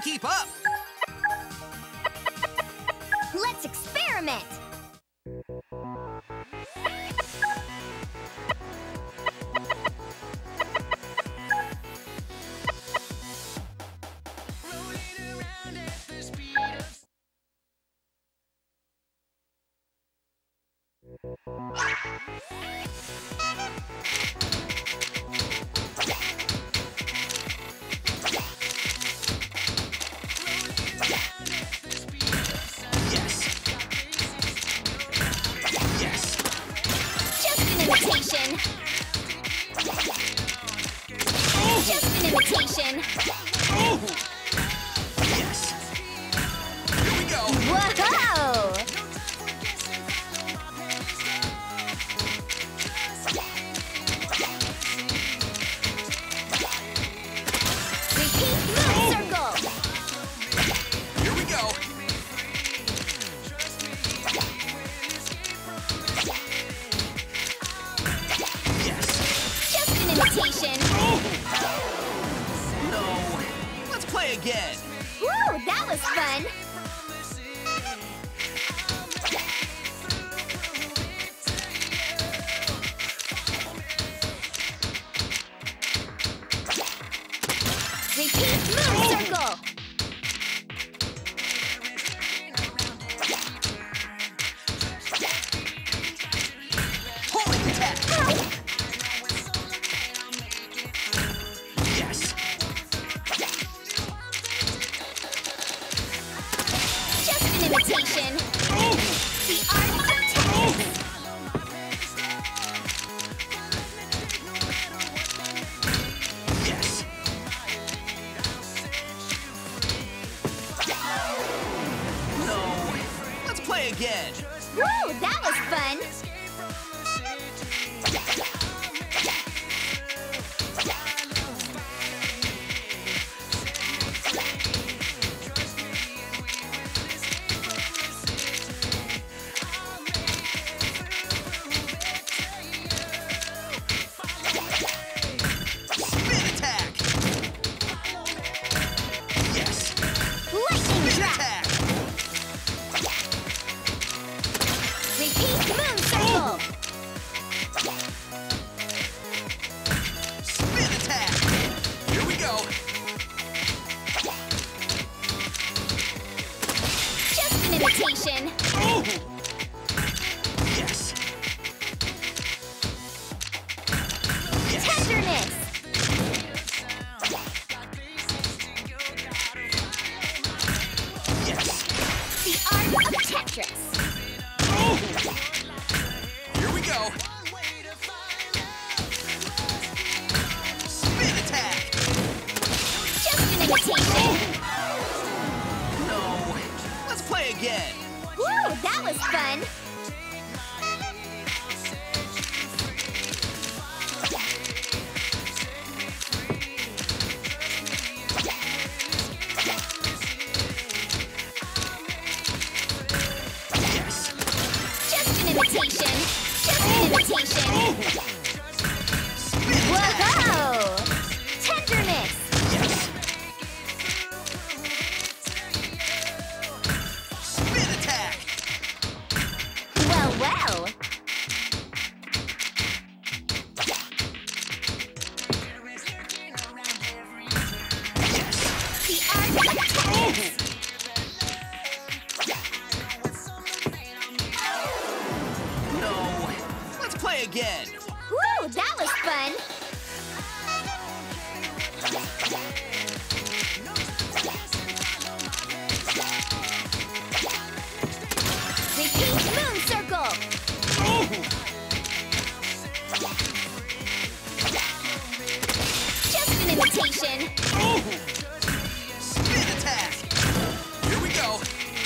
keep up. Let's experiment. Just an imitation. Oh! Yes. Here we go. Whoa! Repeat move circle. Here we go. Yes. Just an imitation. No. Let's play again. Woo, that was fun. Repeat move circle. Holding attack. Yes. Just an imitation. Oh! The art of Tetris. Yes. No. Let's play again. Woo, that was fun. Spin attack. Yes. Lightning Spin trap. attack. Repeat moon circle. Spin attack. Here we go. Just an imitation. Oh! Yes. Yes. Tenderness. Yes. The art of Tetris. Oh! Here we go. Spin attack. Just an imitation. No. Let's play again. Woo, that was fun. Yes. Just an imitation. Just an imitation. Oh! Spin attack. Whoa! Tenderness. Yes. Spin attack. Well, well. Yes. The art of Tetris. No. Let's play again. Woo, that was fun. Repeat moon circle. Oh! Just an imitation. Oh! Spin attack. Here we go.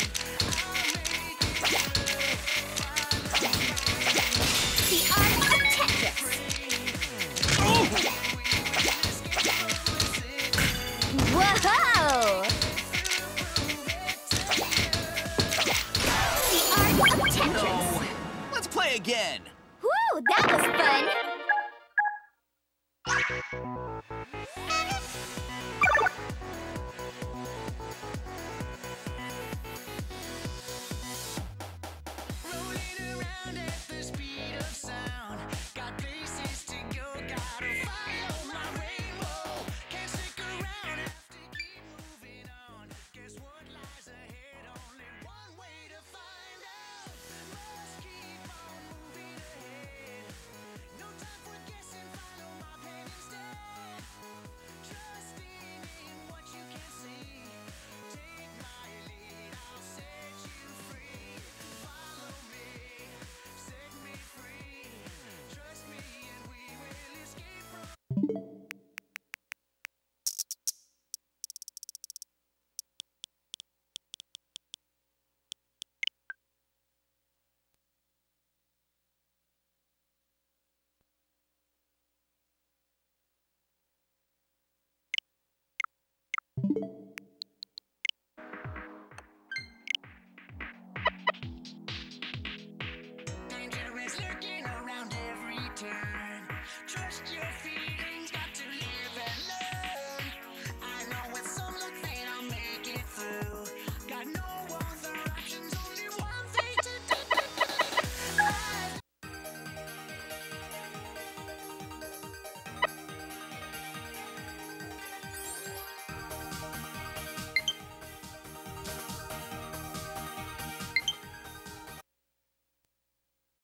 The art of Tetris. Oh! Whoa! The art of Tetris. No. Let's play again. Woo, that was fun. turn.